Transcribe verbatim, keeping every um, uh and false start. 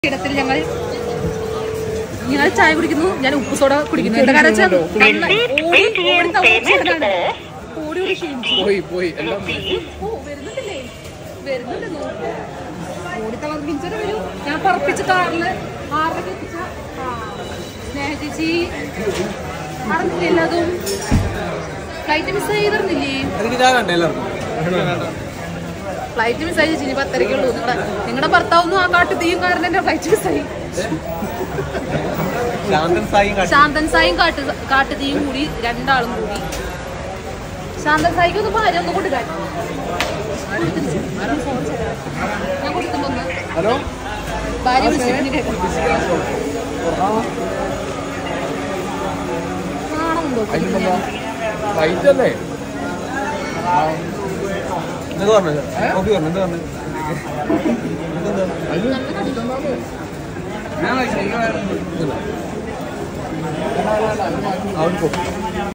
ഇടത്തിൽ ഞങ്ങൾ ഞങ്ങൾ ചായ കുടിക്കുന്നു. ഞാൻ ഉപ്പ് സോഡ കുടിക്കുന്നു. വരുന്നുണ്ടല്ലോ ഞാൻ പറപ്പിച്ച കാറില് ആറരക്ക് എത്തിച്ച സ്നേഹ ചേച്ചി അറിഞ്ഞില്ലേ എല്ലാതും. Flight miss ചെയ്തിരുന്നില്ലേ? ഫ്ലൈറ്റ് മിസ്സായി ചേച്ചി. ഇനി പത്തരക്കുള്ളൂ. നിങ്ങളുടെ നിങ്ങളുടെ ഭർത്താവൊന്നും ആ കാട്ടു തീയും കാരണം തന്നെ ഫ്ലൈറ്റ് മിസ്സായി. ശാന്തൻ സായും കാട്ടു കാട്ടു തീയും കൂടി രണ്ടാളും കൂടി. ശാന്തൻ സായിക്ക് ഒന്ന് ഭാര്യ ഒന്ന് കൊടുക്കാൻ ഞാൻ കൊടുക്കുമ്പോ ഭാര്യ കാണുന്നുണ്ടോ? അവൻ